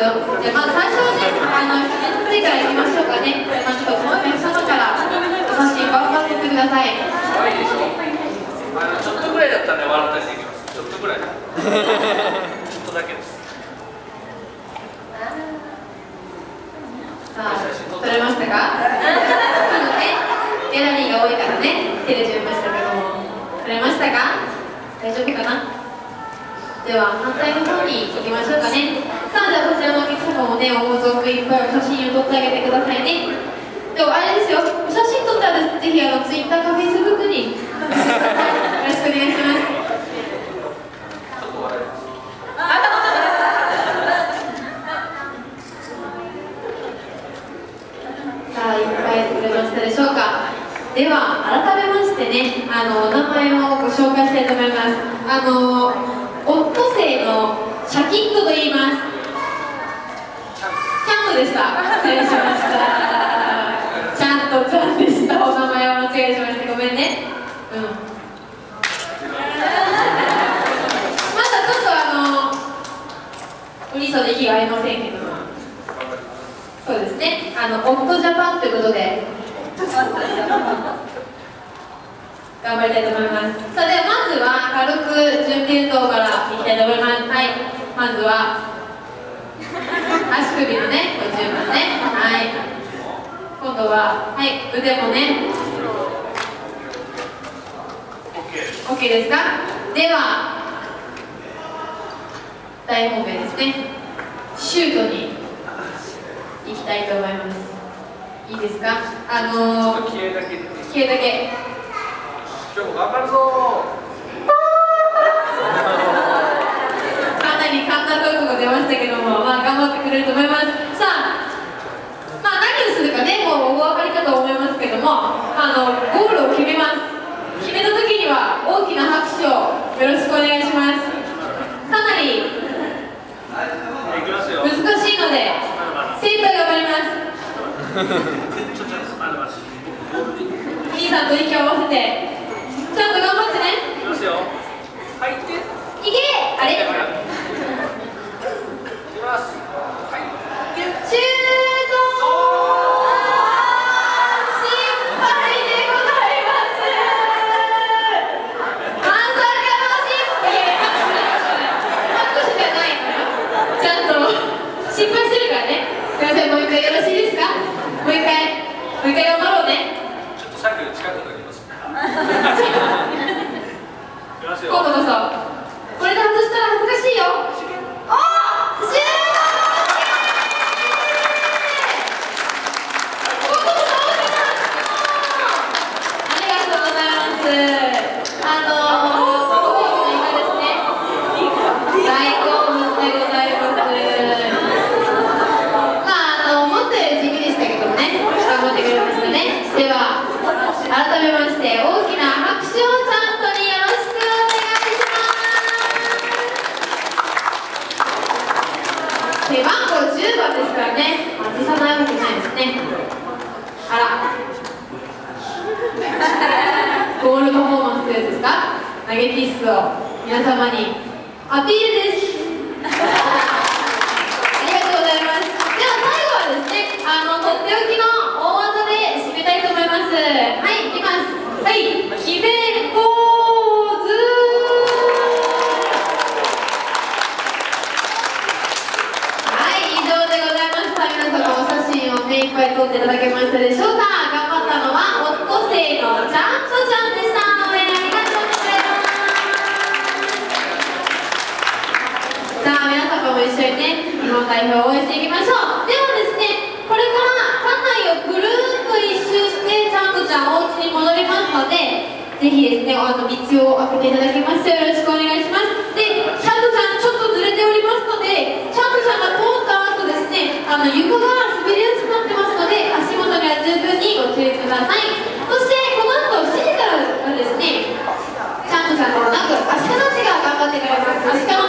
じゃあまず最初はね、記念のプレイからいきましょうかね。まずお客様からお写真頑張ってってください。 可愛いでしょ。ちょっとぐらいだったらね、笑ったりできます。ちょっとぐらい。ちょっとだけです。 さあ、撮れましたか？ギャラリーが多いからね、照れちゃいましたけども、撮れましたか？大丈夫かな？では反対の方に行きましょうかね。さあ、じゃあこちらのお客様もね、お存分いっぱいお写真を撮ってあげてくださいね。でもあれですよ、お写真撮ったらぜひツイッターかフェイスブックによろしくお願いします。さあ、いっぱい撮れましたでしょうか。では改めましてね、お名前をご紹介したいと思います。オットセイのシャキットと言います。ちゃんとでした。失礼しました。ちゃんとちゃんでした。お名前を間違えしました。ごめんね。まだちょっと無理そうで息がありませんけども。そうですね。オットジャパンということで。頑張りたいと思います。さあ、ではまずは軽く準備運動からいきたいと思います。はい、まずは足首のね、ご注文ね。はい。今度は、はい、腕もね。OK ですか？では大本命ですね。シュートに行きたいと思います。いいですか？ 気合だけ。 気合だけ。 今日も頑張るぞかなり簡単な声が出ましたけども、まあ頑張ってくれると思います。さあ、まあ何をするかね、もうお分かりかと思いますけども、ゴールを決めます。決めた時には大きな拍手をよろしくお願いします。かなり難しいので精一杯頑張ります。兄さんと息を合わせてちゃんと頑張ってね。 いきますよ。入って。いけ。あれ。いきます。はい。 シュート。失敗でございます。まさかの失敗。拍手じゃないのよ。ちゃんと失敗してるからね。すみません、もう一回よろしいですか？もう一回頑張ろうね。 ちょっとさっきより近くなります。 今度こそこれで外したら恥ずかしいよ。おー、シュート。ありがとうございます。ご褒美のイカですね。大好物でございます。まあ思ったより地味でしたけどもね、頑張ってくれましたね。では改めまして大きな拍手をちゃんとによろしくお願いします。背番号10番ですからね、外さないわけないですね。あらゴールパフォーマンスというやつですか？投げキッスを皆様にアピールです。ありがとうございます。では最後はですね、とっておきの大技で締めたいと思います。はい、いきます。はい、決めポーズ。はい、以上でございました。皆様お写真を目いっぱい撮っていただけましたでしょうか？頑張ったのはオットセイのちゃんとちゃんでした。応援ありがとうございます。さあ、皆様も一緒にね、日本代表を応援していきましょう。ではですね、これから館内をぐるーっと一周してちゃんとちゃんお家に戻りますので、ぜひですね、道を開けていただきますよろしくお願いします。で、ちゃんとちゃんちょっとずれておりますので、ちゃんとちゃんが通った後ですね、床が滑りやすくなってますので、足元には十分にご注意ください。そしてこの後7時からはですね、ちゃんとちゃんのなく足利市が頑張ってくれます。足利